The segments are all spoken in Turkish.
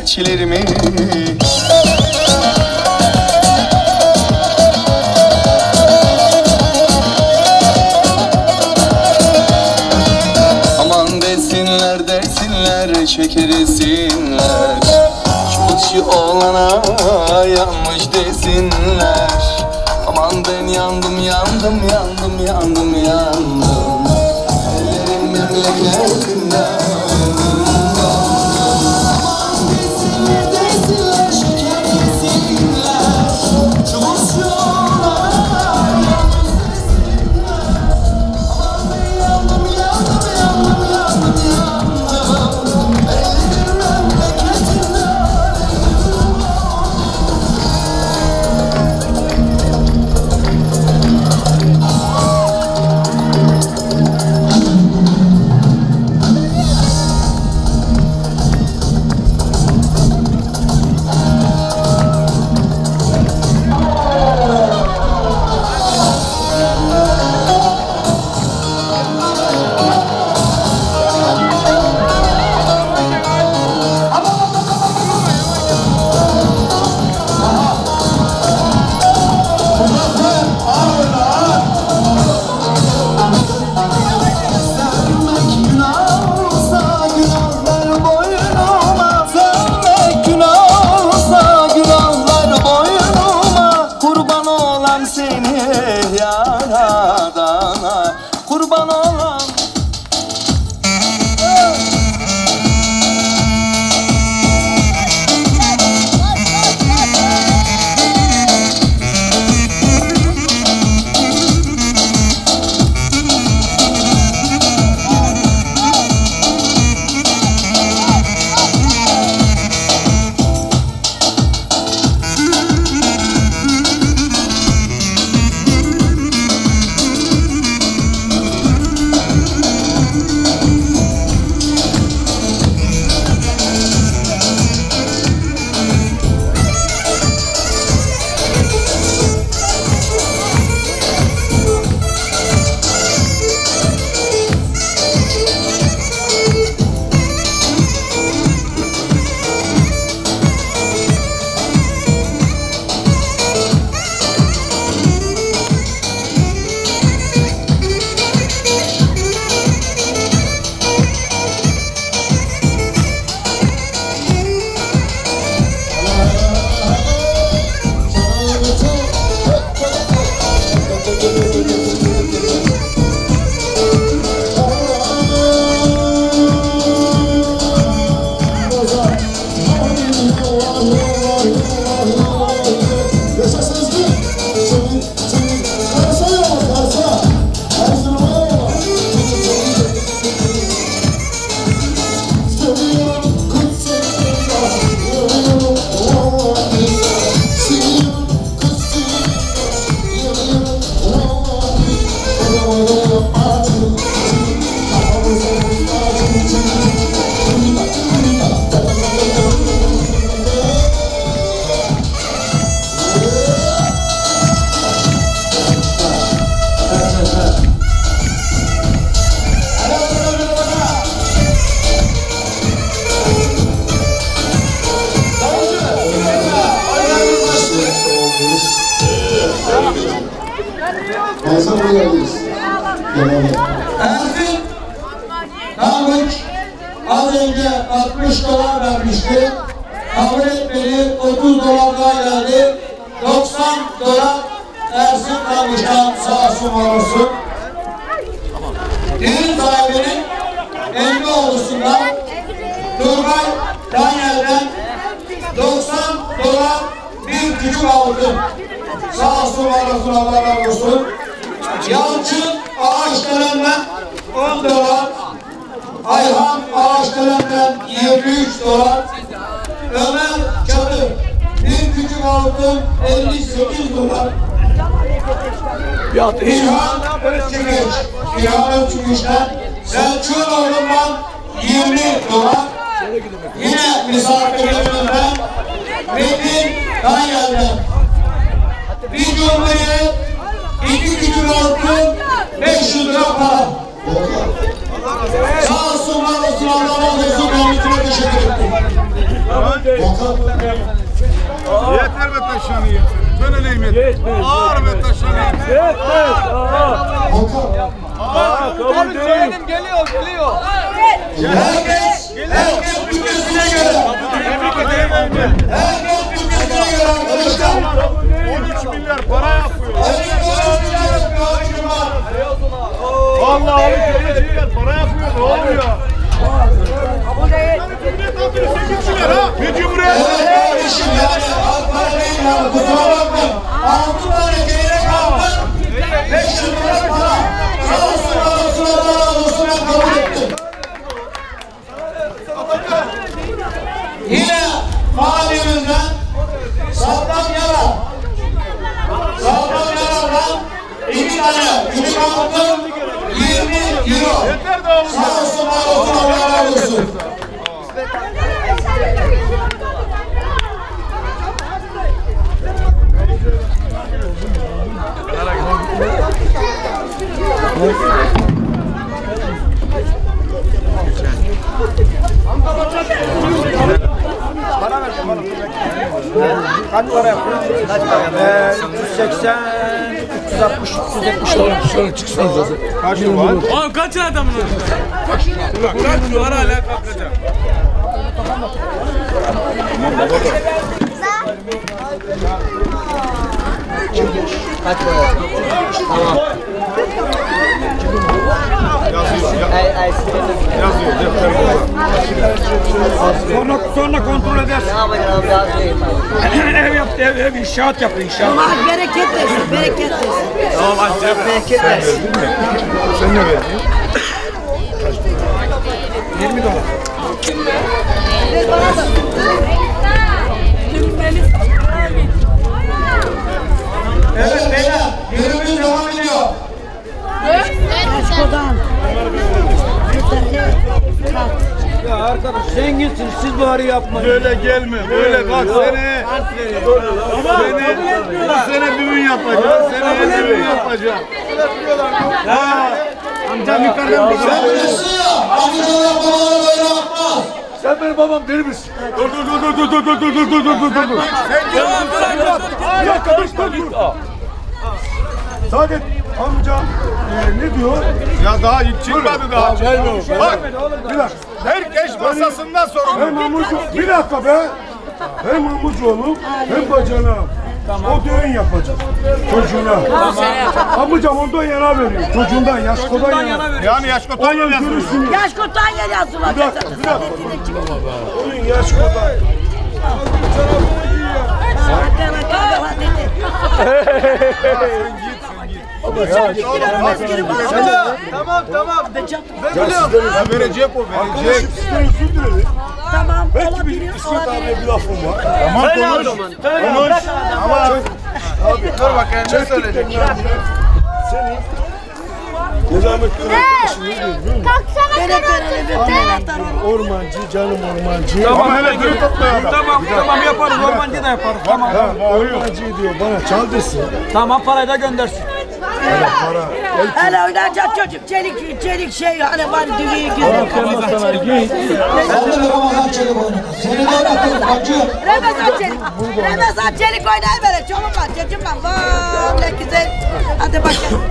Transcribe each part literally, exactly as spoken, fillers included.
çilerimi. Aman desinler desinler şeker esinler, şu oğlana yanmış desinler. Aman ben yandım yandım yandım yandım yandım, ellerim memleketinden. Kurban olan Erkin Tahmıç az önce altmış dolar vermişti. Kabul etmedi, otuz dolar daha geldi. doksan dolar Ersin Tahmıç'tan sağ olsun var olsun. Düğün sahibinin emri oğlusundan Turgay Daniel'den doksan dolar bir küçük altın. Sağ olsun var olsun, Allah razı olsun. Yalçın Ağaçdelen'den on dolar, Ayhan Ağaçdelen'den yirmi üç dolar, Ömer Çadır bir küçük altın elli sekiz dolar, İlhan Özçügeç, İlhan Özçügeç'ten Selçukoğlu'ndan yirmi dolar, yine misafirlerimizden Metin Danyel'den bir cumhuriyet, İki küçük altın, beş yüz lira para. Sağ olsun, var olsun, Allah razı olsun. Rahmetine teşekkür ettim. Yeter be taşanı yeter. Ben öyleyim yeter. Ağır be taşanı yeter. Yeter. Aa, kabul değil. Geliyor, geliyor. Herkes, herkes bütçesine göre. Herkes bütçesine göre arkadaşlar. on üç milyar para yapıyor. Vallahi on üç milyar para yapıyor. Ne oluyor? Bir cumhuriyet. Evet kardeşim, yani az para değil yani, kusura bakmayın. Altı tane çeyrek aldım. Beş yüz lira para. Sağ olsun, var olsun, Allah razı olsun, ben kabul ettim. Yine mahallemizden Saddam Yara. Saddam Yara'dan iki tane ürün aldım. yirmi euro. Yeter de oğlum. Sağ olsun, var olsun, Allah razı olsun. Kaç para yapıyor? Kaç para yapıyor? üç yüz seksen, üç yüz altmış, üç yüz yetmiş dolar. Şöyle çıksanız zaten. Kaç yıl var? Oğlum kaç adamın? Kaç dolar hala kalkacak? Kaç para yapıyor? Tamam. Yazıyor. Defter Sonra, sonra kontrol edersin. Ne yapacağım yazayım. Ev yaptı, ev, ev inşaat yaptı, inşaat. Allah bereket versin, bereket versin. Tamam hadi. Bereket versin. Sen ne verdin? yirmi dolar. Evet beyler, yürümüz devam ediyor. Aşkodan. Ya arkadaş zenginsiniz, siz bari yapmayın. Böyle gelme. Böyle bak seni. Seni bu sene düğün yapacağım. Seneye düğün yapacağım. Ha. Amcam yukarıdan bir şey. Sen bilirsin ya, amcalar babalar böyle yapmaz. Sen benim babam deli misin? Dur dur dur dur dur dur dur dur dur dur dur dur dur. Bir dakika dur dur dur. Saadet amca e, ne diyor? Ya daha hiç çıkmadı daha. Bak bir dakika. Herkes masasından sonra. Hem amca bir dakika be. Hem amcaoğlu hem bacanağım. O düğün yapacak çocuğuna. Amcam ondan yana veriyor. Çocuğundan, yaşkodan yana. Yani yaşkodan yana görürsün. Yaş kurtan geliyorsun. Bir dakika, bir dakika. Onun yaşkodan. Tamam, tamam. Ben verecek o, verecek. Tamam. Belki bir İsmet abiye bir lafım var. Tamam konuş. Konuş. Ama abi dur bakayım ne söyleyecek? Senin Nezamettin arkadaşın ne diyor biliyor musun? Ormancı, canım ormancı. Tamam hele dur tutmayalım. Tamam, tamam yaparız, ormancı da yaparız. Tamam. Ormancı diyor bana çal desin. Tamam, parayı da göndersin. Para. Hele oynayacak çocuk. Çelik, çelik şey hani var düğüye güzel. Sen de Ramazan Çelik oynadın. Seni de oynatırız bacı. Ramazan Çelik. Ramazan Çelik oynayın böyle. Çolum var, çocuğum var. Vay ne güzel. Hadi bakalım.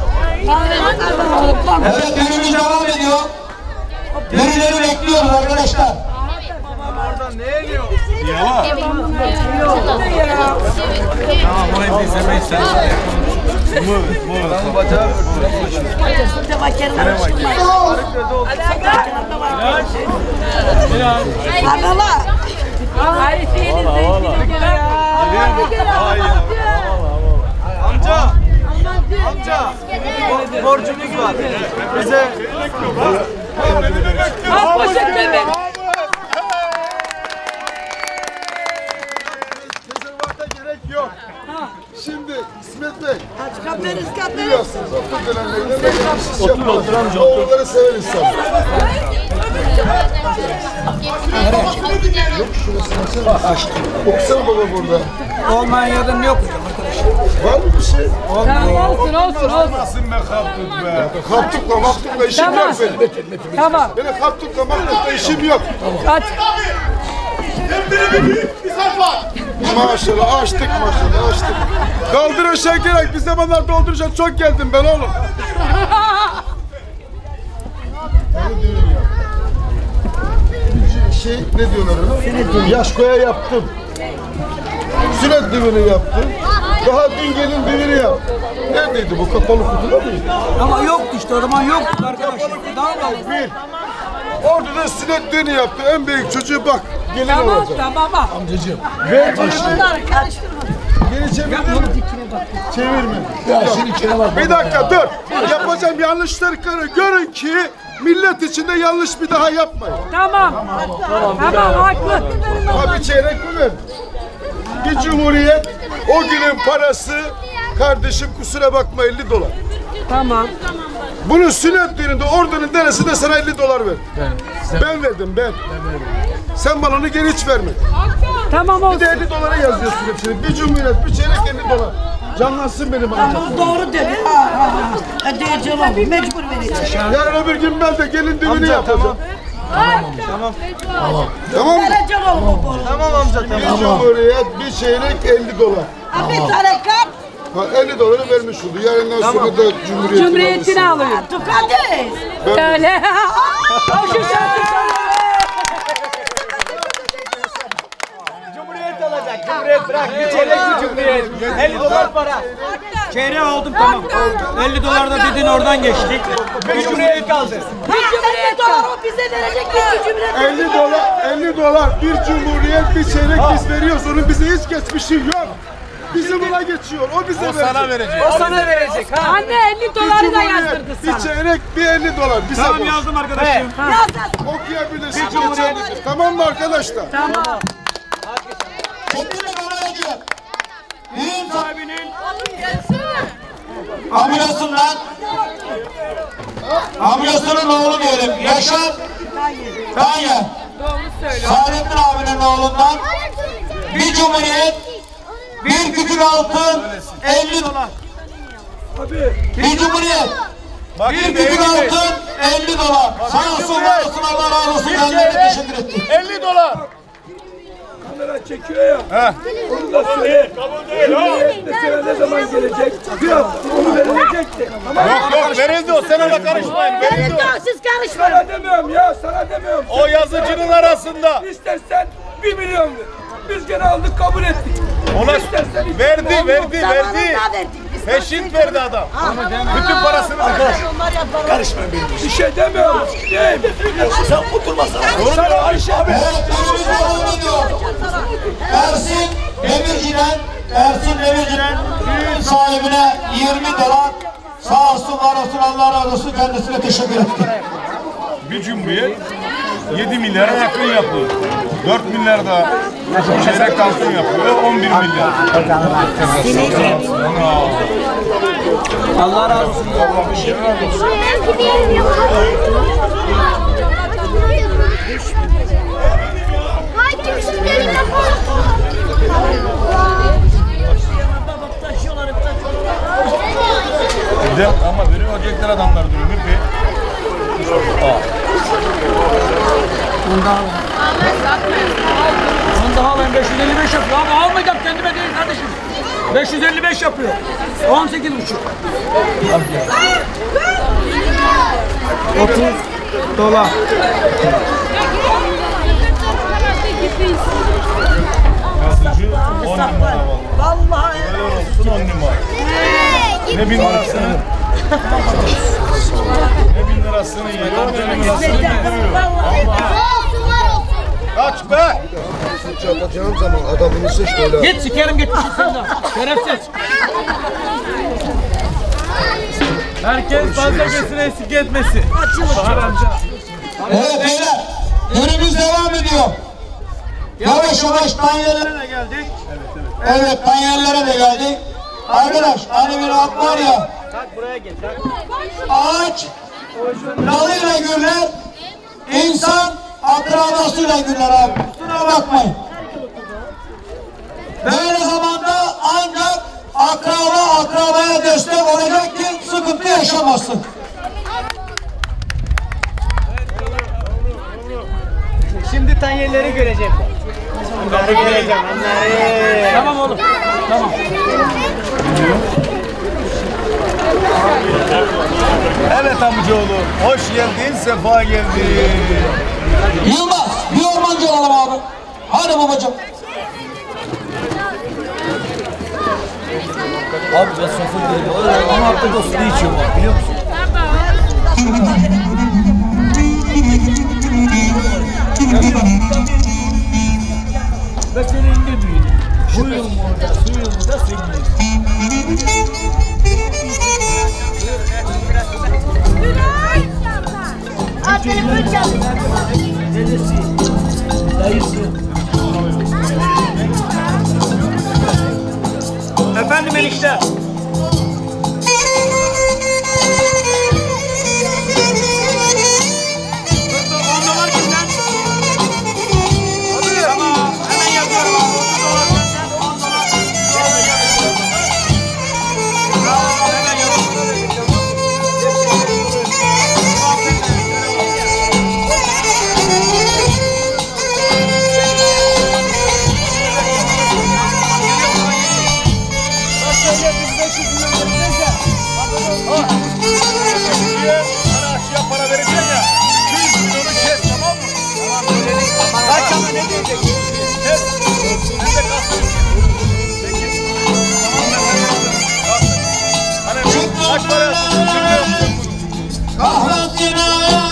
Evet düğünümüz devam ediyor. Birileri bekliyoruz arkadaşlar. Tamam orayı bir izlemeyi sen. Anala. Amca. Amca. Borcumuz var. Bize. Al poşetle mi? Rezervata gerek yok. Şimdi İsmet Bey. Aç kaplarız kaplarız. Biliyorsunuz okul dönemlerinde böyle bir iş yapalım. Oğulları sever insan. Okusana baba burada. Olmayan yerden ne okuyacağım arkadaşlar? Var mı bir şey? Olsun olsun olsun. Nasılsın be kaptık be? Kaptıkla maktıkla işim Tamam. yok benim. Tamam. Benim kaptıkla maktıkla işim yok. Kaç. Maşallah açtık maşallah açtık. Kaldır aşağı gerek. Biz zamanlar dolduracak çok geldim ben oğlum. Şey ne diyorlar ona? Yaşkoya yaptım. Sünnet düğünü yaptım. Daha dün gelin düğünü yaptım. Neredeydi bu? Kapalı kutuda mıydı? Ama yoktu işte o zaman yoktu arkadaşlar. Daha da Bir. Orada da sünnet düğünü yaptı. En büyük çocuğu bak. Gelin Tamam olacak. tamam bak. Ver geri çevirdin mi? Çevirme. Ya şimdi bak. Bir dakika dur. Yapacağım yanlışları görün ki millet içinde yanlış bir daha yapmayın. Tamam. Tamam haklı. Ha bir çeyrek mi ver? Bir cumhuriyet o günün parası kardeşim kusura bakma elli dolar. Tamam. Bunun sünnet düğününde ordunun denesinde sana elli dolar ver. Ben, ben verdim ben. Sen bana onu geri hiç vermedin. Tamam Bir olsun. de elli dolara yazıyorsun hepsini. Bir cumhuriyet, bir çeyrek elli dolar. Canlansın benim amcam. Doğru dedi. Ha ha ha. Diyeceğim abi mecbur vereceğim. Yarın öbür gün ben de gelin düğünü yapacağım. Tamam. Tamam mı? Vereceğim oğlum bu. Tamam amca Bir tamam. cumhuriyet, bir çeyrek elli dolar. Ha bir tane kap. Ha, elli doları vermiş oldu. Yarından sonra da cumhuriyetini Cumhuriyetini alırsın. alıyor. Tukadis. Ben- Öyle. Alkış Cumhuriyet alacak. Cumhuriyet bırak. Bir çeyrek bir cumhuriyet. elli dolar para. çeyreği aldım tamam. elli dolar da dedin oradan geçtik. Bir cumhuriyet kaldı. Bir cumhuriyet dolar o bize verecek bir cumhuriyet. elli dolar, elli dolar bir cumhuriyet, bir çeyrek biz veriyoruz. Onun bize hiç geçmişi yok. Bizim ona geçiyor. O bize verecek. Sana verecek. O sana verecek. Ha. Anne elli Bir doları da cumhuriyet, yazdırdı bir sana. çeyrek, bir elli dolar. Bize Tamam boş. yazdım arkadaşım. Okuyabilirsin. Cumhuriyet. Tamam mı arkadaşlar? Tamam. Düğün sahibinin amcasından amcasının oğlu diyelim. Yaşar Tayyar. Saadettin abinin oğlundan bir cumhuriyet, bir küçük altın, elli dolar. Bir cumhuriyet, bir küçük altın, elli dolar. Sağ olsun, var olsun, Allah razı olsun. Kendilerine teşekkür ettim. elli dolar. Kamera çekiyor ya. He. Onu da söyle. Cumhuriyet mesela ne zaman gelecek? Bir hafta onu verilecekti. Yok yok verildi o. Sen ona karışmayın. Verildi o. Siz karışmayın. Sana demiyorum ya, sana demiyorum. O yazıcının arasında. İstersen bir milyon ver. Biz gene aldık, kabul ettik. Ona verdi, verdi, Zamanında verdi. verdik. Biz Peşin verdi adam. Bütün parasını verdi. onlar yapalım. Bir şey demiyorum. Değil. Sen oturmasana. Sana Ayşe abi. Evet, önümüzde devam ediyor. Ersin Demirci'den, Ersin Demirci'den düğün sahibine yirmi dolar. Sağ olsun, var olsun, Allah razı olsun. Kendisine teşekkür ettim. Bir cumhuriyet yedi milyara yakın yapıyor. dört milyar da çeyrek altın yapıyor. on bir milyar. Allah razı olsun. De, ama biri ocaklar adamlar duruyor. Bir Onu daha ben beş yüz elli beş yapıyor ama almayacağım kendime değil kardeşim. beş yüz elli beş yapıyor. on sekiz buçuk. otuz dolar. yazıcı on numara vallahi. Vallahi. Helal olsun on numara. Ne bin lirasını ne bin lirasını yiyor, ne bin lirasını yediriyor. Kaç be! Çatacağım zaman adamını seç öyle. Git sikerim gitmişsin sen de. Şerefsiz. Herkes fazla kesin eksik etmesin. Evet beyler, düğünümüz devam ediyor. Yavaş yavaş tanyerlere de geldik. Evet, tanyerlere de geldik. Arkadaş, hani bir at var ya. Ağaç dalıyla gürler, İnsan akrabasıyla güler abi. Kusura bakmayın. Böyle zamanda ancak akraba akrabaya destek olacak ki sıkıntı yaşamasın. Şimdi tanyerleri görecekler. Onları göreceğim, onları. Tamam oğlum. Tamam. Evet amcaoğlu, hoş geldin, sefa geldin. Yılmaz, bir ormancı olalım abi. Hadi babacığım. Abi ben sıfır değilim. Ama artık o suyu içiyorum bak biliyor musun? Ben seni indirmeyeyim. Suyum orada, suyum da senin. Aa, telefon çaldı. Dedesi, dayısı. Efendim enişte. Para vereceksin ya. Biz onu kes, tamam mı? Tamam. Kaç ama ne diyecek? Kes. Sen de kalsın. Peki. Tamam ben kalsın. Hani kaç para yapıyorsun? Kahretine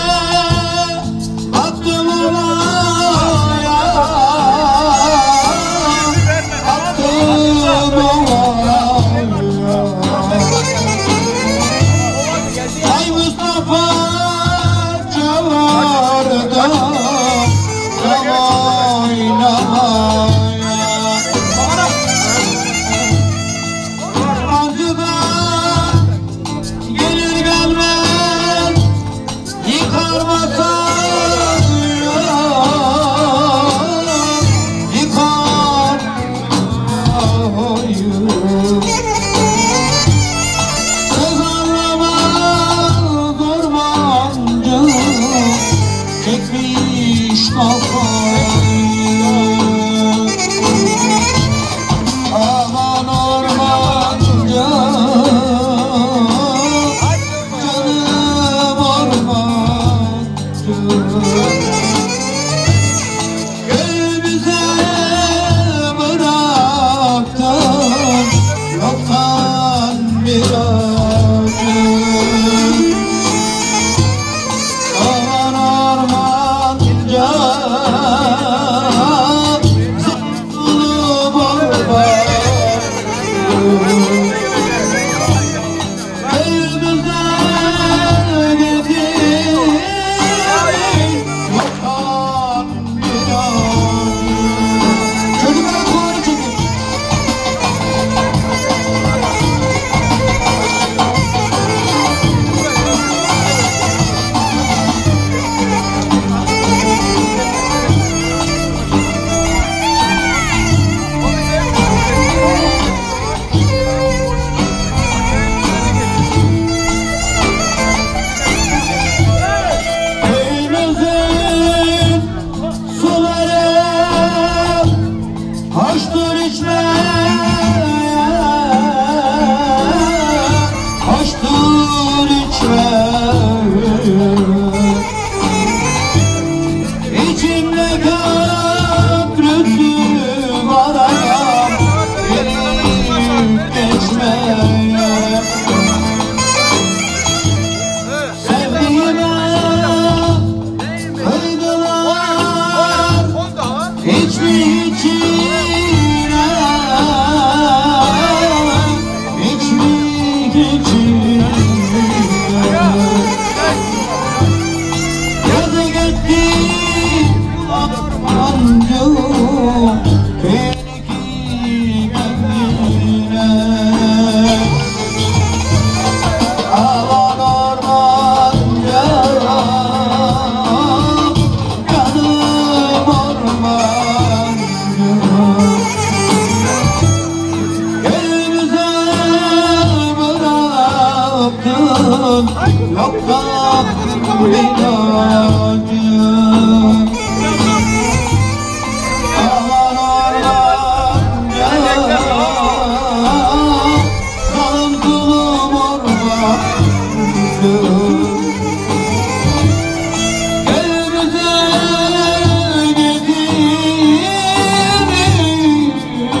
attım olaya, attım olaya. Ay Mustafa çağırdı oynamaya. Ormancıdan gelir gelmez yıkar masayı, yıkar masayı. Söz anlamaz ormancı, çekmiş kafayı. Aman ormancı, canım ormancı. Köyümüze bıraktın yoktan bir acı. Aman ormancı, zulüm ormancı. Köyümüze gidin yoktan bir acı. Çocuklar kulağını çekin. Köyümüzün suları hoştur içmeye, hoştur içmeye. İçimde köprüsü var ayağım, gelip geçmeye. Sevdiğime kıydılar, hiç mi içine, hiç mi içine. Yazı gitti ormancı, belki kendine. Aman ormancı, yoktan ilacı. Aman ormanca kalın kulum ormancı. Gel güzel getirin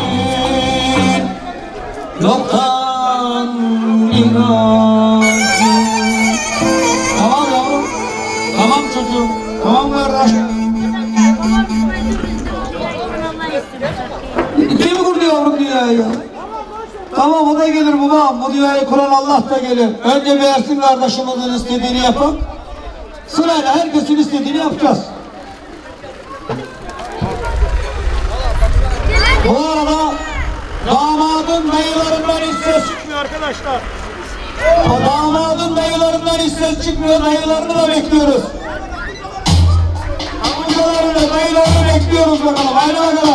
yoktan ilacı. Tamam yavrum, tamam çocuğum, tamam kardeş. Kim kurdu yavrum dünyayı? Tamam o da gelir babam, bu dünyayı kuran Allah da gelir. Önce bir Ersin kardeşimizin istediğini yapın. Sırayla herkesin istediğini yapacağız. Bu arada damadın dayılarından hiç ses çıkmıyor arkadaşlar. O damadın dayılarından hiç ses çıkmıyor, dayılarını da bekliyoruz. Amcalarını, dayılarını bekliyoruz bakalım, haydi bakalım.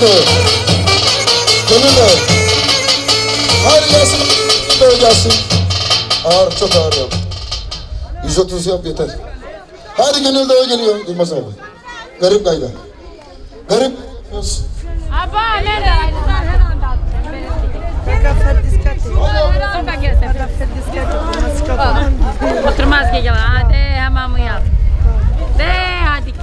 Dağı. Gönül Dağı. Hayır gelsin. Dağı gelsin. Ağır, çok ağır yap. yüz otuz yap yeter. Hadi Gönül Dağı geliyor Yılmaz abi. Garip Gayda. Garip. Aba nerede? Oturmaz ki gel. Hadi hemen yap. De hadi.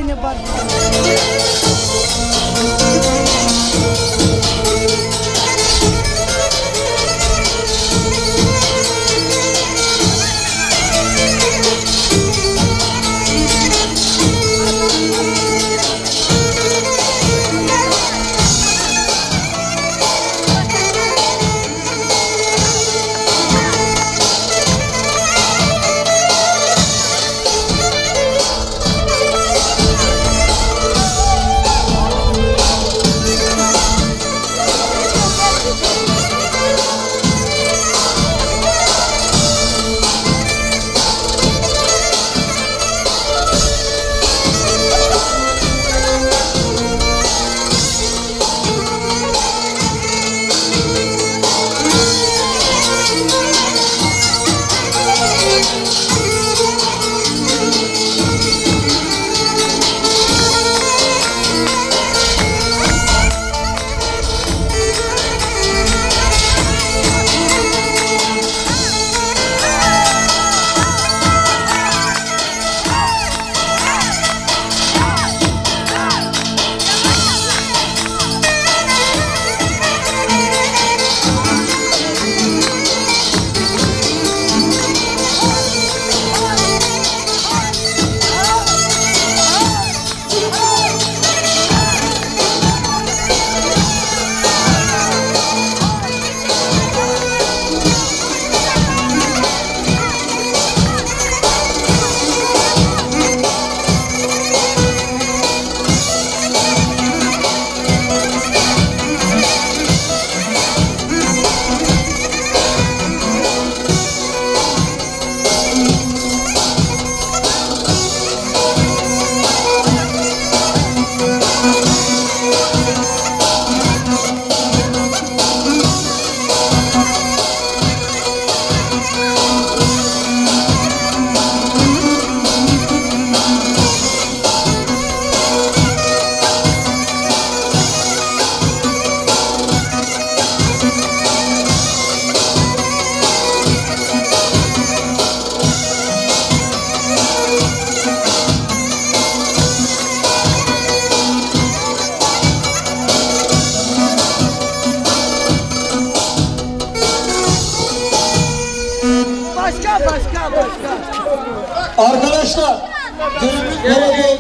Arkadaşlar, günümüz gelecek.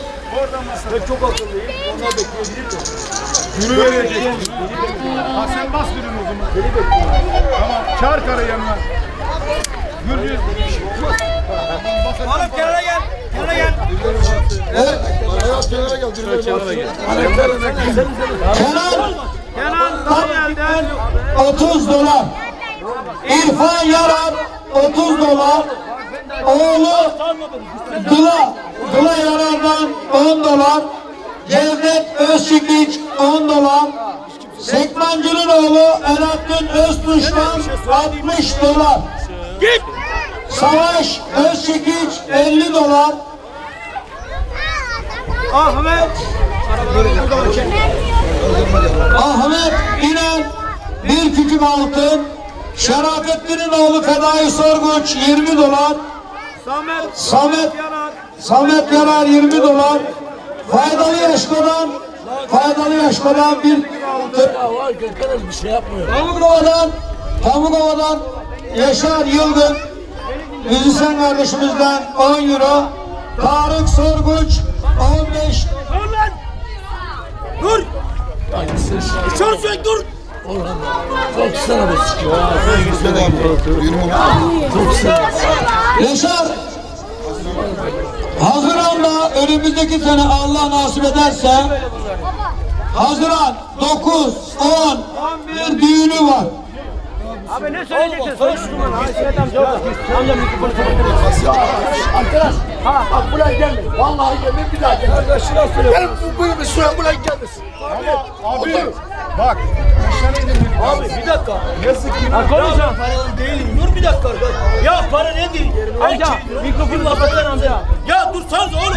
Ben çok akıllıyım. Onlar bekliyor gidip de. Yürü verecek. Ha sen bas yürün o zaman. Beni bekliyor. Tamam. Çağır karı yanına. Gürcü. Oğlum kenara gel. Kenara gel. Evet. Kenara gel. Kenara gel. Kenan Kenan Danyel'den otuz dolar. İrfan Yaran otuz dolar. Oğlu Dula, Dula Yarar'dan on dolar. Cevdet Özçikiç on dolar. Sekmancı'nın oğlu Elahattin Öztuş'tan altmış dolar. git. Savaş Özçikiç elli dolar. Ahmet. Ahmet İnan bir küçük altın. Şerafettin'in oğlu Fedai Sorguç yirmi dolar. Samet. Samet Yarar. Samet Yarar yirmi dolar. Faydalı Yaşko'dan Faydalı Yaşko'dan bir altın. Pamukova'dan Pamukova'dan Yaşar Yılgın müzisyen kardeşimizden on euro. Tarık Sorguç on beş. Dur lan. Dur. Dışarı sök dur. Yaşar Haziran'da önümüzdeki sene Allah nasip ederse Haziran dokuz on bir düğünü var. Abi ne söyleyeceksin? Söyle şu numara. Amca mikrofonu çabuk. Ha bak buraya gelme. Vallahi gelme bir daha gelme. Kardeş şuna söyle. Benim bu bir süre buraya gelmesin. Ama abi bak. Abi bir dakika. Yazık ki. Ya ben paralı değilim. Dur bir dakika. Ya para nedir? Amca mikrofonu kapatın amca. Ya dursanız oğlum.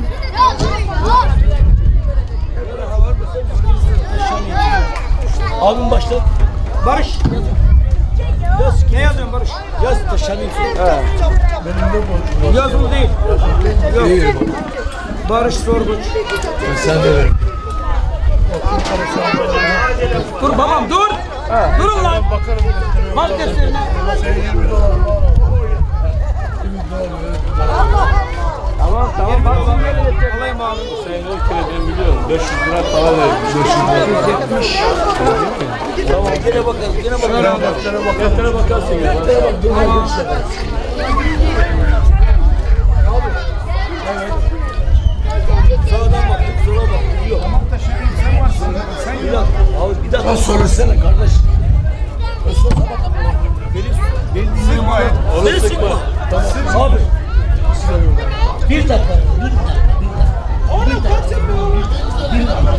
Abim başla. Barış. Yaz. Ne yazıyorsun Barış? Yaz taşanayım. He. Yaz bunu değil. Yok. Barış Sorguç. Sen de ver. Dur babam dur. Durun lan. Bak defterine. Tamam tamam bak sen nereye gideceksin? Alayım abi. Sen ne kredi biliyorum. beş yüz lira para ver. beş yüz yetmiş. Tamam gene bakalım. Gene bakalım. Deftere bakarsın ya. Sağdan baktık, sola baktık. Yok. Tamam da şey sen varsın. Sen Bir dakika. Abi bir dakika. Ben söylesene kardeş. Beni sıkma. Beni sıkma. Abi. Bir dakika. Bir dakika. Bir dakika. Bir dakika.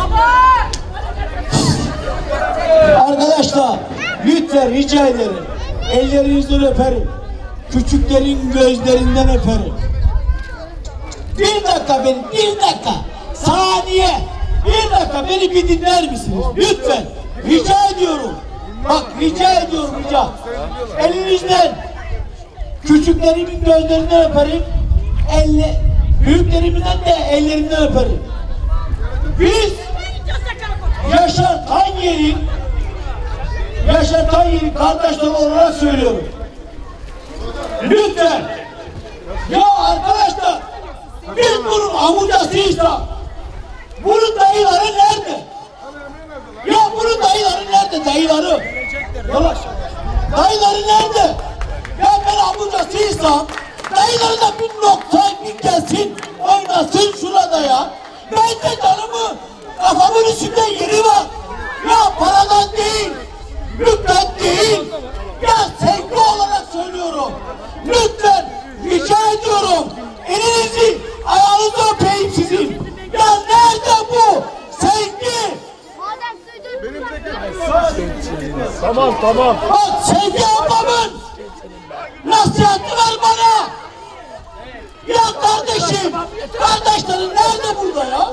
Arkadaşlar lütfen rica ederim. Ellerinizden öperim. Küçüklerin gözlerinden öperim. Bir dakika beni, bir dakika. Saniye. Bir dakika beni bir dinler misiniz? Lütfen. Rica ediyorum. Bak rica ediyorum rica. Elinizden. Küçüklerimin gözlerinden öperim. Elle, büyüklerimden de ellerinden öperim. Biz Yaşar Tanyer'in Yaşar Tanyer'in kardeşleri olarak söylüyorum. Lütfen. Ya arkadaşlar biz bunun amucasıysa bunun dayıları nerede? Ya bunun dayıları nerede? Dayıları. Yavaş. Dayıları nerede? Ya ben amucasıysam dayıları da bir nokta bir gelsin oynasın şurada ya. Ben de canımı kafamın üstünde yeri var. Ya paradan değil, lütfen değil. Ya sevgi olarak söylüyorum. Lütfen rica ediyorum. Elinizi ayağınızı öpeyim sizin. Ya nerede bu sevgi? Tamam tamam. Bak Sevgi ablamın nasihatı ver bana. Ya kardeşim, kardeşlerin nerede burada ya?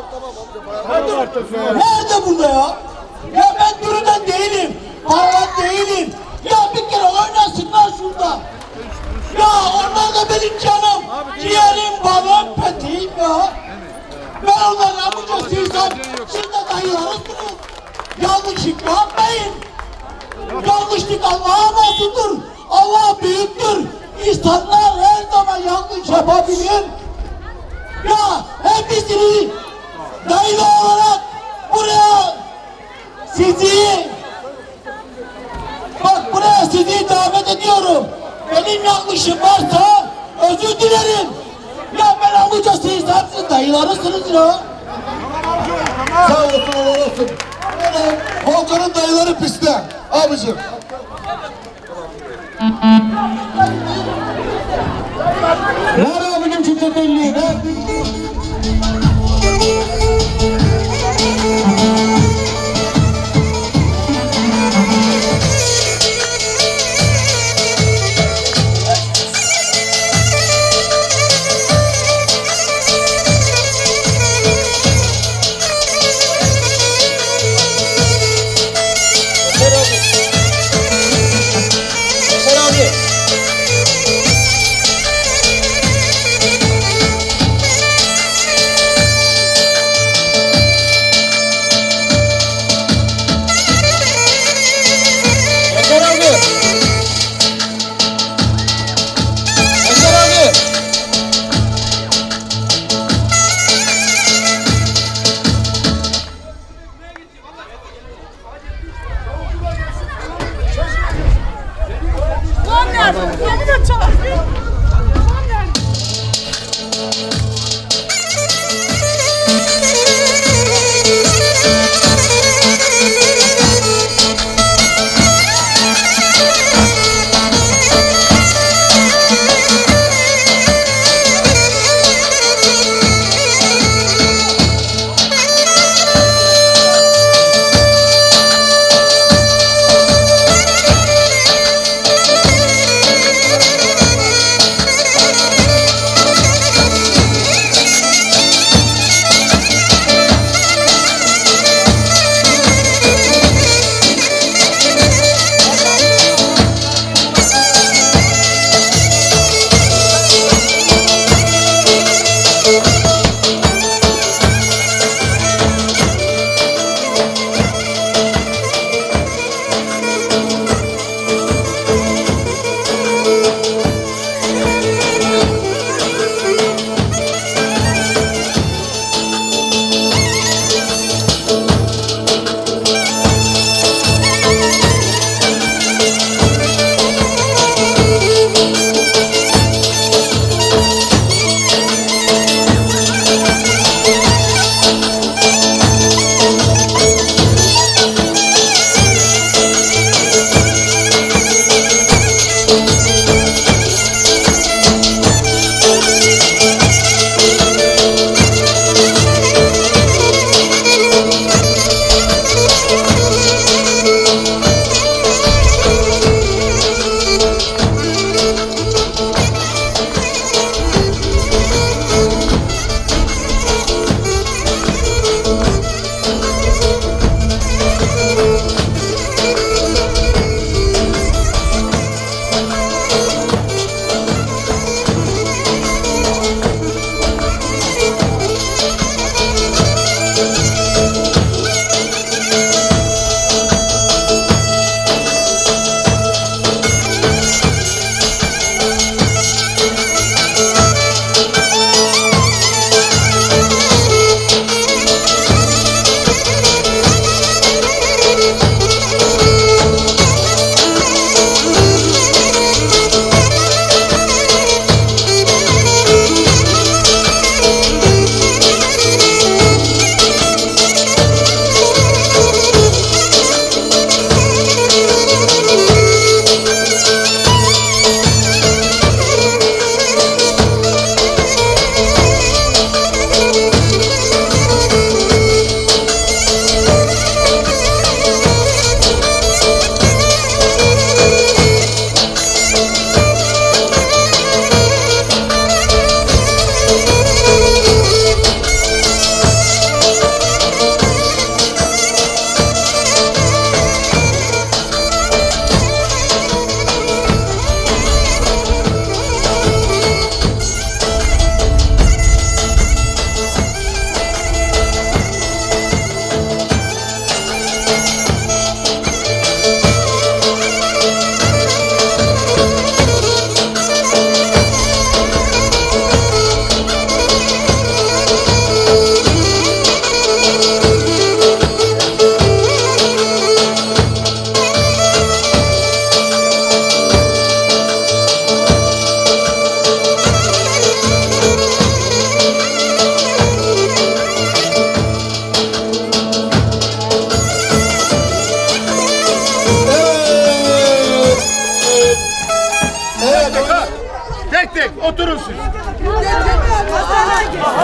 Nerede burada ya? Ya ben dürüden değilim, paralan değilim. Ya bir kere oynasınlar şurada. Ya onlar da benim canım, ciğerim, balım, petiğim ya. Ben onların amucasıysam şurada dayılarısınız. Yanlışlık yapmayın. Yanlışlık Allah'a mahsustur. Allah büyüktür. İnsanlar her zaman yanlış yapabilir. Ya hepsini dayılı olarak buraya sizi bak buraya sizi davet ediyorum. Benim yanlışım varsa özür dilerim. Ya ben amucasıysam siz dayılarısınız ya. Sağ olasın Allah olsun. Volkan'ın dayıları pistte. Abicim. Ver abicim şu tetelliği ver.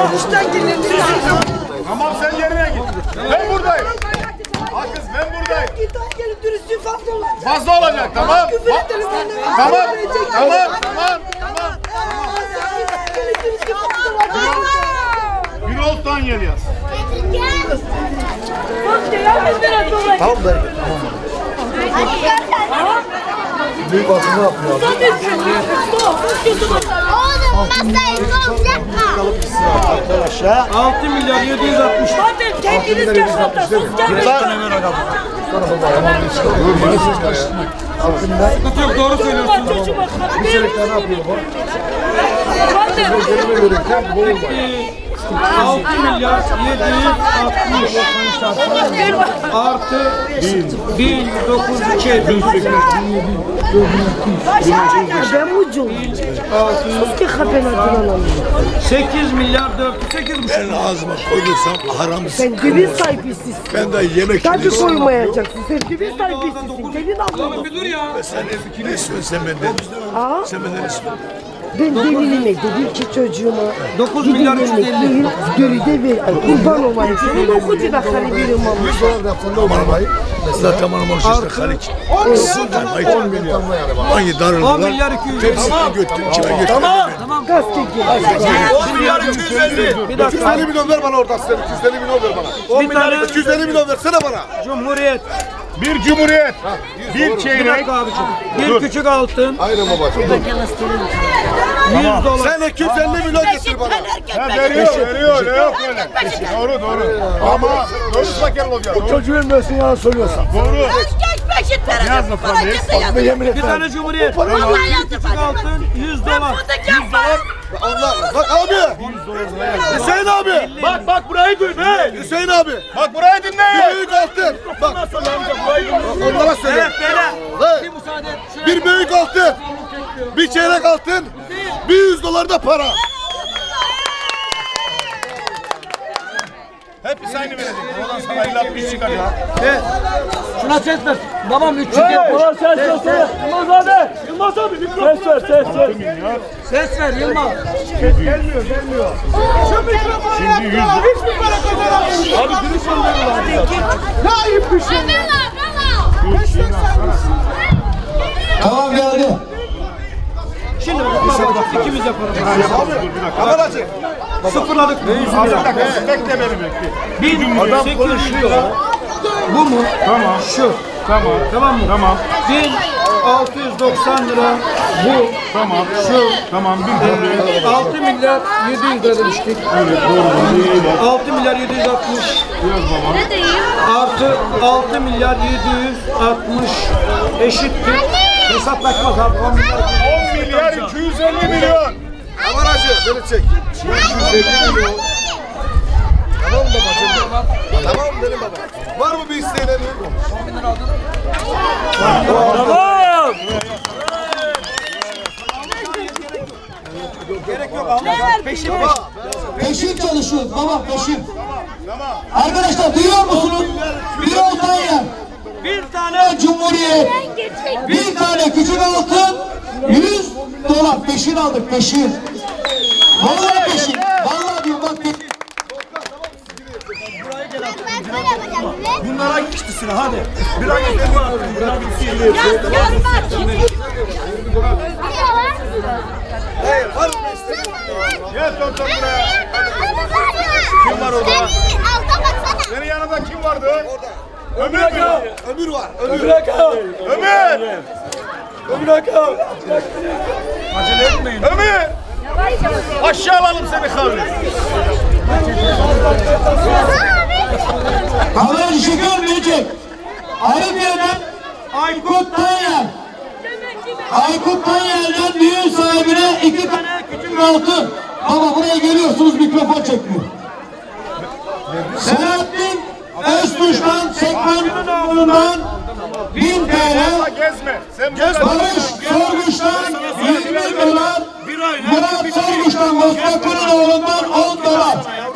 Tamam sen yerine git. Ben buradayım. Ha kız ben buradayım. Fazla olacak tamam. Tamam. Tamam. Tamam. Tamam. Bir oltan yer yaz. Tamam da. Büyük basını yapıyor. Oğlum masayı boz yapma. Aşağı. altı milyar yedi yüz altmış. Hadi kendiniz yaşatın. Sıkıntı yok doğru söylüyorsun. Bir çelikler ne yapıyor bu? altı milyar yedi yüz altmış artı bin dokuz yüz iki. sekiz milyar dört yüz sekiz buçuk. Ben ağzıma koyduysam haram. Sen devir sahibisin. Ben de yemek Tabii yiyorsam. koymayacaksın. Sen devir sahibisin. Devir almadın. Bir dur ya. Sen ne ismin sen benden? Aa, Sen benden ismin. ben devinime dedim ki çocuğuma. dokuz milyar üç yüz elli. Geri de ver. Ay, kurban olayım. Senin okucu da karı ama. Zaten bana mal işte Haliç. on milyon. Hangi darıldılar? on milyar iki yüz. Hepsini götürdüm. Kime götürdüm? Tamam. Gazete gel. on milyar iki yüz elli. Bir dakika. iki yüz elli milyon ver bana orada sen. iki yüz elli milyon ver bana. Bir tane iki yüz elli milyon versene bana. Cumhuriyet. Bir cumhuriyet. Bir Bir çeyrek. dakika abicim. Bir küçük altın. Aynen babacığım. yüz dolar. Sen iki yüz elli milyon getir bana. Ha, veriyor, veriyor. Ne yok öyle. Doğru, doğru. Ama dönüş bakalım olacak. Doğru. Çocuğun versin yalan söylüyorsan. Doğru. Peşin Yaz mı para parayı? yazın. Yemin Bir ederim. tane Cumhuriyet. Vallahi Bir yazdı küçük bana. altın yüz Ben dolar. fındık yapmam. Allah. Bak abi. Hüseyin abi. Bak bak burayı duy be. Hüseyin abi. Bak burayı Bir dinleyin. büyük altın. Bak. Onlara söyle. Evet beyler. Hey, Bir müsaade et. Şuraya bir büyük altın. Bir çeyrek altın. Bir yüz dolar da para. Hepsi aynı verecek. Oradan sana illa bir çıkar ya. Evet. Şuna ses ver. Babam üç yüz yetmiş. Ses ver. Ses ver. Yılmaz abi. Yılmaz abi. Ses ver. Ses ver. Ses ver Yılmaz. Gelmiyor, gelmiyor. Şimdi yüz. Hiçbir para kazanamıyorum. Abi giriş oluyor. Ne ayıp bir şey. Tamam geldi. Şimdi bakalım. İkimiz yapalım. Kameracı. Sıfırladık. Az bir dakika. Bekle beni bekle. bin sekiz yüz lira. Bu mu? Tamam. Şu. Tamam. Tamam mı? Tamam. bin altı yüz doksan lira. Bu. Tamam. Şu. Tamam. Bir tane. altı milyar yedi yüz lira demiştik. Evet doğru. altı milyar yedi yüz altmış. Biraz baba. Artı altı milyar yedi yüz altmış eşittir. Hesaplaşmaz abi. on milyar. on milyar iki yüz elli milyon. Kameracı beni çek. iki yüz elli milyon. Tamam mı babacığım? Tamam benim baba. Var mı bir isteğin? Tamam. Gerek yok Allah. Peşin peşin. Peşin çalışıyoruz baba peşin. Arkadaşlar duyuyor musunuz? Bir oltan yer. Bir tane Cumhuriyet. Bir tane küçük altın. Yüz dolar peşin aldık peşin. Vallahi peşin. Vallahi diyorum bak peşin. bunlara geçti sıra hadi. Bir ay Hayır var mı bir isteğin? Gel tonton buraya. Kim var orada? Senin yanında kim vardı? Ömür mü? Ömür var. Ömür. Ömür! Bir dakika. Acele etmeyin. Ömür! Aşağı alalım seni kahve. Kameracı şeker verecek. Arifiye'den Aykut Tanyer. Aykut Tanyer'den düğün sahibine iki tane küçük altın. Ama buraya geliyorsunuz mikrofon çekmiyor. Selahattin Öztuş'tan Sekman'dan bin T L. Gezme. Sen Barış Sormuş'tan yirmi dolar. Murat Sormuş'tan Mustafa Kurunoğlu'ndan on dolar.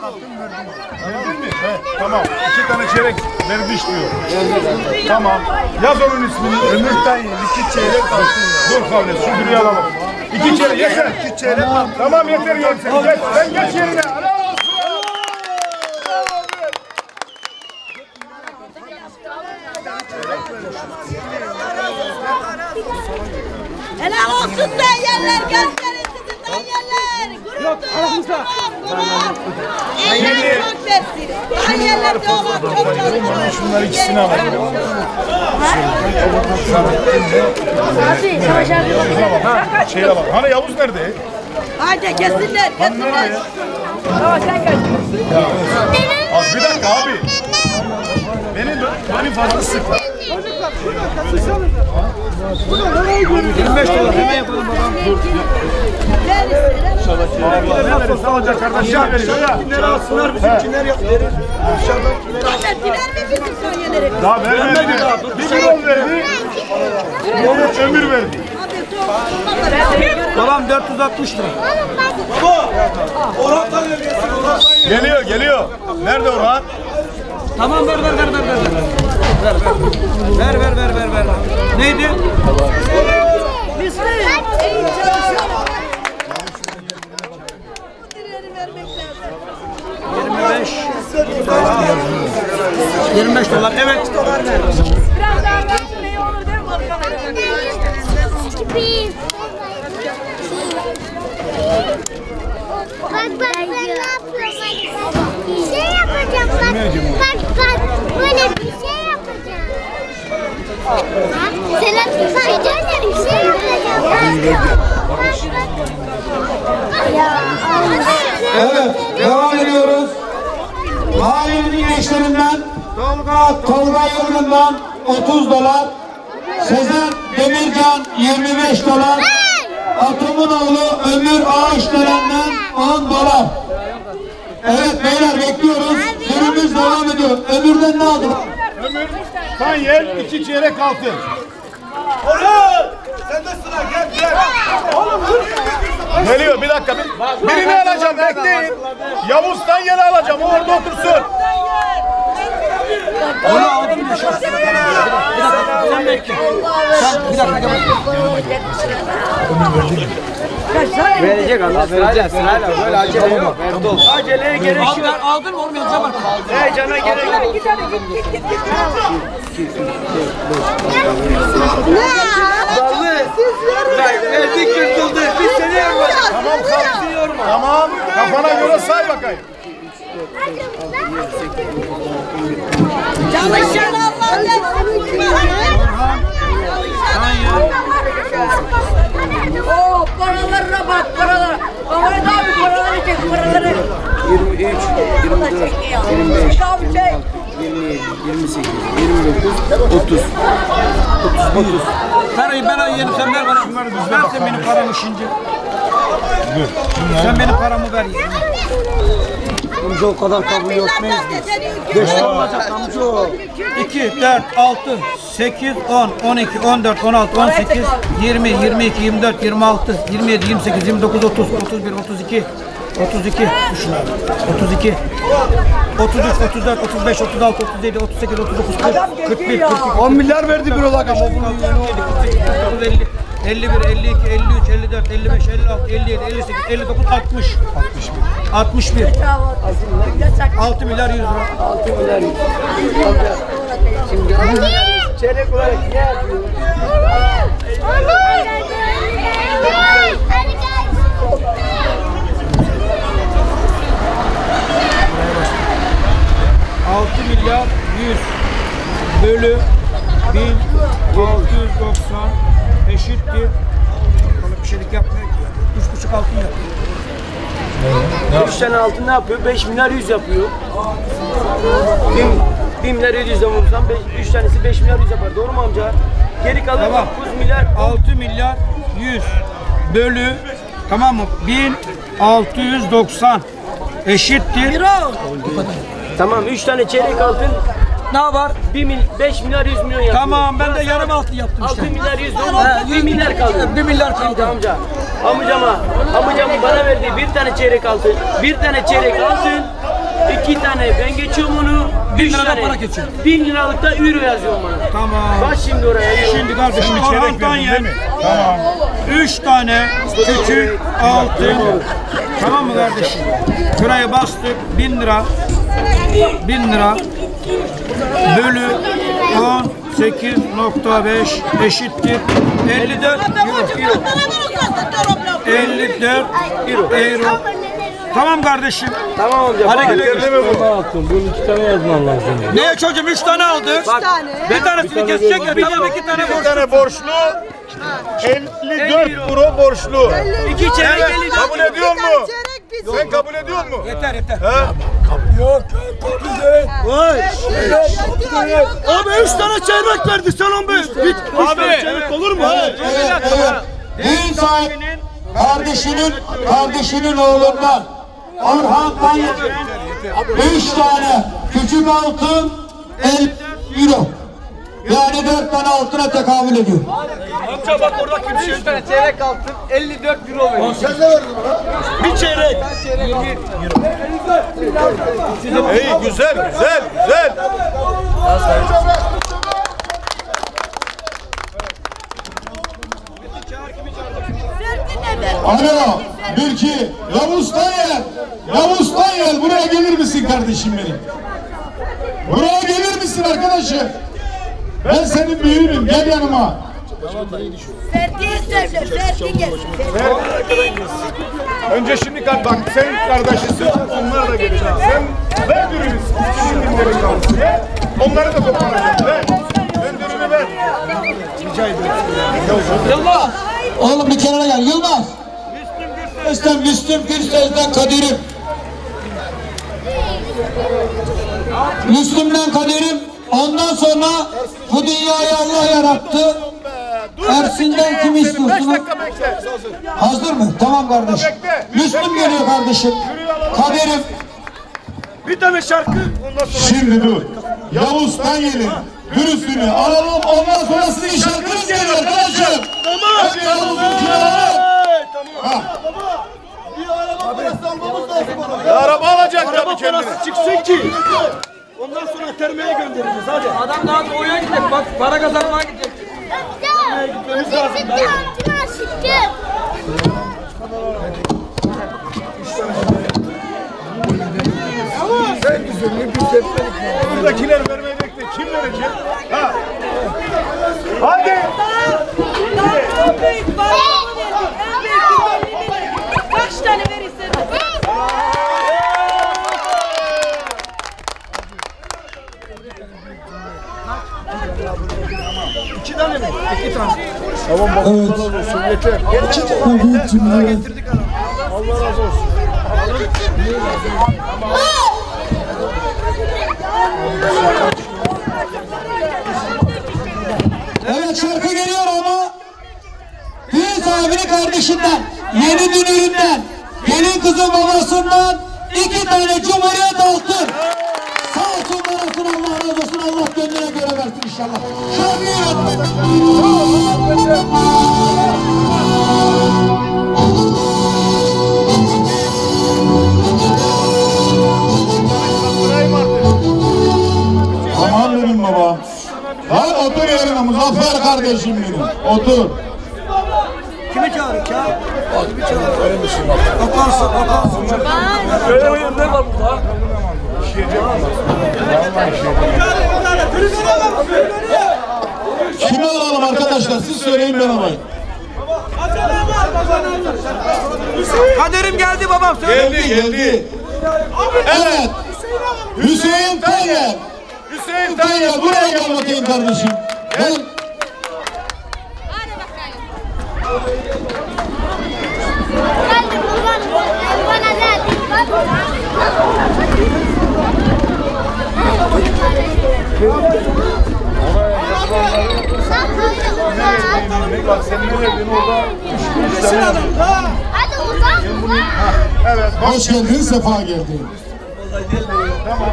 Tamam. İki tane çeyrek verdi istiyor. Tamam. Yaz onun ismini. Ömür Tanyel. İki çeyrek altın. Dur kavlet. Şu dürüye alalım. İki çeyrek yeter. İki çeyrek. Tamam yeter yeter. Geç. Sen geç yerine. Helal olsun. Helal olsun dayılar, gençlerin sizin dayılar. Gurur duyuyoruz. Eğer çok versin. Dayılar da olan çok çalışıyor. Şunlar ikisini alayım. Abi, Savaş abi bak. Şeye bak. Hani Yavuz nerede? Hadi kesinler, kesinler. Tamam sen kaç. Az bir dakika abi. Benim benim fazla sıkma. yirmi beş dolar hemen yapalım babam. Abi ne alacak kardeşim? Kimler alsınlar bizimkiler verir. Verdiler mi bizim Sonyeleri? Daha vermedi. Bir yol verdi. Onu ömür verdi. Babam dört yüz altmış lira. Geliyor geliyor. Nerede Orhan? Tamam ver ver ver ver ver. Ver ver ver ver ver. Neydi? Müslüm. İyi çalışıyor. yirmi beş. yirmi beş dolar. Evet. Biraz daha ver. Ne olur değil mi? Bak bak ben ne yapıyorum? Bir şey yapacağım bak. Bak bak böyle bir şey yapacağım. Bak Selahattin Sayıcı'yla bir şey yapacağım. Bak bak. Ya Allah. Evet, devam ediyoruz. Mahallenin gençlerinden Tolga, Tolga Yılgın'dan otuz dolar. Sezer Demircan yirmi beş dolar. Atomunoğlu Ömür Ağaçdelen'den on dolar. Evet beyler bekliyoruz. Sürümüz devam ediyor. Ömür'den ne aldın? Ömür kan yer iki çeyrek altın. Orhan! Sen de sıra gel gel. Oğlum dur. Geliyor bir dakika. Bir, birini alacağım bekleyin. Yavuz'dan yeri alacağım. O orada otursun. Onu aldım diyor. Bir dakika sen bekle. Sen bir dakika gel. Verecek Allah verecek. Sırayla böyle acele yok. Aceleye gerek yok. Aldın, aldın mı oğlum yazacağım artık. Heyecana gerek yok. Ballı. Bak verdik kurtuldu. Biz seni yormadık. Tamam kalk. Tamam. Kafana göre say bakayım. Çalışan Allah'ın Oo paralarına bak paralara. Havaya da bir paraları çek paraları. yirmi üç, yirmi dört, yirmi beş, yirmi yedi, yirmi sekiz, yirmi dokuz, otuz. otuz. Parayı ben ayırım sen ver bana. Ver sen benim paramı şimdi. Sen benim paramı ver. Amca o kadar kabul etmeyiz biz. Beşlik olacak amca. iki, dört, altı, sekiz, on, on iki, on dört, on altı, on sekiz, yirmi, yirmi iki, yirmi dört, yirmi altı, yirmi yedi, yirmi sekiz, yirmi dokuz, otuz, otuz bir, otuz iki, otuz iki, otuz iki, otuz üç, otuz dört, otuz beş, otuz altı, otuz yedi, otuz sekiz, otuz dokuz, kırk, kırk bir, kırk iki, on milyar verdi bir olak ama bunu. elli, elli bir, elli iki, elli üç, elli dört, elli beş, elli altı, elli yedi, elli sekiz, elli dokuz, altmış. altmış bir. altı milyar yüz lira. altı milyar yüz. Şimdi çeyrek olarak ne yapıyor? altı milyar yüz bölü bin altı yüz doksan eşittir. Balık bir şeylik yapmıyor ki. üç buçuk altın yapıyor. üç tane altın ne yapıyor? beş milyar yüz yapıyor. bir milyar yedi yüzden vursam üç tanesi beş milyar yüz yapar. Doğru mu amca? Geri kalan Tamam. dokuz milyar altı milyar yüz bölü tamam mı? bin altı yüz doksan eşittir. Tamam üç tane çeyrek altın Ne var? bir mil, beş milyar yüz milyon yapıyor. Tamam ben de yarım altın yaptım işte. altı milyar yüz milyon. bir milyar kaldı. bir milyar kaldı. Amca. Amcama, amcamın bana verdiği bir tane çeyrek altın, bir tane çeyrek altın, iki tane ben geçiyorum onu, bin üç liradan tane. para geçiyor. Bin liralık da euro yazıyorum bana. Tamam. Bak şimdi oraya. Euro. Şimdi kardeşim Orhan'dan yer. Tamam. Üç tane küçük altın. Tamam mı kardeşim? Şuraya bastık. Bin lira. Bin lira. Bölü on sekiz nokta beş eşittir elli dört euro. elli dört euro. Tamam kardeşim. Tamam amca. Hadi güle güle. Bunun iki tane yazman lazım. Neye çocuğum? Üç tane aldı. Üç tane. Bir tanesini kesecek ya. Tamam iki tane borçlu. Bir tane borçlu. elli dört euro borçlu. İki çeyrek elli dört. Kabul ediyor mu? Sen kabul ediyor mu? Yeter yeter. Yok, çok güzel. Vay. Abi üç tane çeyrek verdi sen on beş. Hiç Abi. çeyrek olur mu? Evet, evet, evet. Düğün sahibinin kardeşinin kardeşinin oğlundan Orhan Kayıcı'nın üç tane küçük altın elli euro. Yani dört tane altına tekabül ediyor. Amca bak orada kimse üç tane çeyrek altın elli dört euro veriyor. Sen ne verdin bana? Bir çeyrek. İyi güzel güzel güzel. Alo, bir iki, Yavuz Tanyel, Yavuz Tanyel buraya gelir misin kardeşim benim? Buraya gelir misin arkadaşım? Ben senin büyüğünüm, gel yanıma. Ferdi'yi söyle, Ferdi gelsin. Önce şimdi bak sen kardeşisin, onlar da gelecek. Sen ver dürümü, kimin dinleri kalsın. Onları da toparlayacağım. Ver. Sen dürümü ver. Rica ederim. Yılmaz. Oğlum bir kenara gel, Yılmaz. Müslüm, Müslüm Gürses'den Kadir'im. Müslüm'den Kadir'im. Ondan sonra bu dünyayı Allah yarattı. Ersin'den kimi istiyorsun? Hazır mı? Tamam kardeşim. Müslüm geliyor kardeşim. Kadir'im. Bir tane şarkı. Şimdi dur. Yavuz Tanyel'in dürüstlüğünü alalım. Ondan sonra sizin şarkınız geliyor arkadaşım. Tamam. Hadi Yavuz'un kiraları. Tamam. Baba. Bir araba parası almamız lazım ona. Ya araba alacak Araba tabii kendine. parası çıksın ki. Ondan sonra termeye göndereceğiz hadi. Adam daha doğuya gidecek. Bak para kazanmaya gidecek. Amca. Gitmemiz lazım. Bitti altına sıktım. Sen güzelini biz etmedik. Buradakiler vermeyecek de kim verecek? Ha. Hadi. En büyük varlığımı verdim. En büyük güzelliğimi verdim. Kaç tane verirsen. İki tane mi? İki tane. Tamam bak Allah olsun yeter. İki tane büyük cümle. Getirdik hanım. Allah razı olsun. Evet şarkı geliyor ama düğün sahibinin kardeşinden, yeni dünüründen, gelin kızın babasından iki tane cumhuriyet altın. Sağ olsun olsun Allah razı olsun. Allah gönlüne göre versin inşallah. Şarkıyı Aman benim baba. Lan otur yerine Muzaffer kardeşim benim. Otur. Kimi çağırır? Çağır. Kimi çağırır? Öyle misin? Bakarsın, bakarsın. Şöyle bir ne var burada? Kimi alalım arkadaşlar? Siz söyleyin ben alayım. Kaderim geldi babam. Geldi geldi. Evet. Hüseyin Tanyel. Hüseyin Tanyel buraya gel bakayım kardeşim. Gel. Geldi kurban. Bana geldi. Bak senin verdiğin orada. Hadi uzan uzan. Evet. Hoş geldin, sefa geldin. Tamam.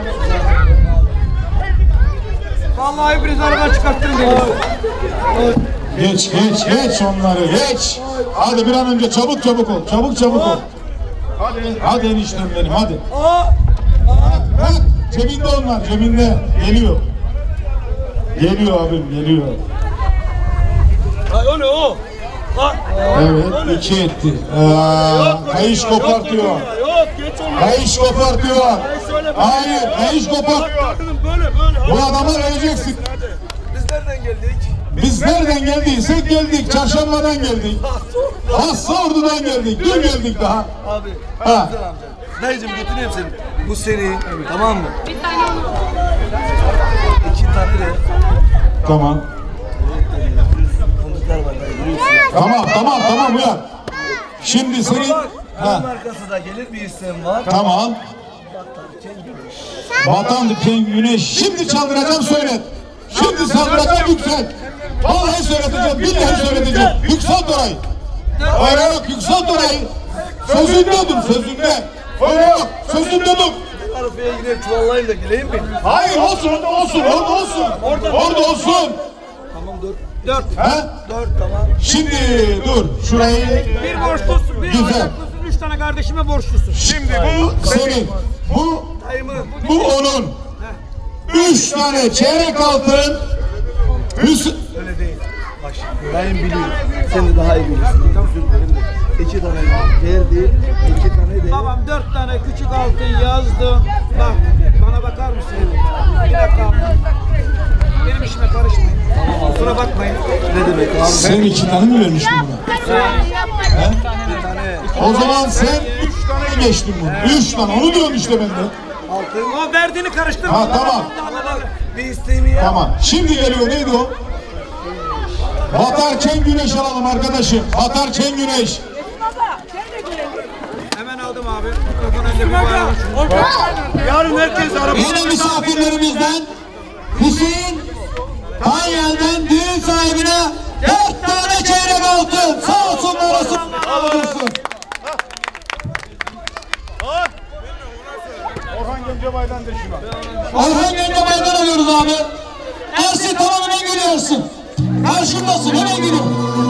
Vallahi hepiniz aradan çıkarttın beni. Geç geç geç onları geç. Hadi bir an önce çabuk çabuk ol. Çabuk çabuk ol. Hadi. Hadi eniştem benim hadi. Bak cebinde onlar cebinde. Geliyor. Geliyor abim geliyor. Ay o ne o? Ha? Evet iki etti. Ee, kayış kopartıyor. Yok geç onu. Kayış kopartıyor. Hayır kayış kopart. Böyle böyle. Bu adama vereceksin. Bizlerden nereden geldik? Biz nereden geldiysek geldik. Çarşamba'dan geldik. Hassa Ordu'dan geldik. Dün geldik daha. Abi. Ha. Güzel amca. Dayıcım götüreyim seni. Bu seni. Tamam mı? Bir tane olur. İki tane de. Tamam. Fındıklar var dayı. Biliyorsun. Tamam tamam tamam uyar. Şimdi senin... Bunun arkasında gelir bir isteğim var. Tamam. Vatan diken güneş. Şimdi çaldıracağım söyle. Şimdi saldıracağım yüksel. Vallahi söyleteceğim. Billahi söyleteceğim. Yükselt orayı. Öyle yok yükselt orayı. Sözünde dur sözünde. Öyle yok sözünde dur. Arabaya gidelim çuvallayayım da geleyim mi? Hayır olsun orada olsun orada olsun. Orada olsun. Tamam dur. Dört. He? Dört tamam. Şimdi dur şurayı. Bir borçlusun, bir Güzel. alacaklısın, üç tane kardeşime borçlusun. Şimdi bu senin. Bu bu onun. Üç tane çeyrek altın. Hüsn... Öyle değil. Bak şimdi dayım biliyor. Sen de daha iyi biliyorsun. Özür dilerim de. İki tane verdi. İki tane de. Babam dört tane küçük altın yazdım. Bak bana bakar mısın? Bir dakika. Benim işime karışmayın. Kusura bakmayın. Ne demek abi? Sen iki tane mi vermiştin buna? He? Bir tane. O zaman sen üç tane geçtin bunu. Üç tane. Onu diyorum işte ben de. Altın. O verdiğini karıştırma. Ha tamam. Bir isteğimi yap. Tamam. Şimdi geliyor neydi o? Batarken güneş alalım arkadaşım. Batarken güneş. Hemen aldım abi. Mikrofon önce bir bağırın. Yarın herkes araba. Yine misafirlerimizden Hüseyin Tanyel'den düğün sahibine dört tane çeyrek altın. Sağ olsunlar olsun. Olsun. Orhan Gencebay'dan de şuna. Orhan Gencebay'dan alıyoruz abi. Ersin tamam hemen geliyorsun. Karşımdasın hemen geliyorum.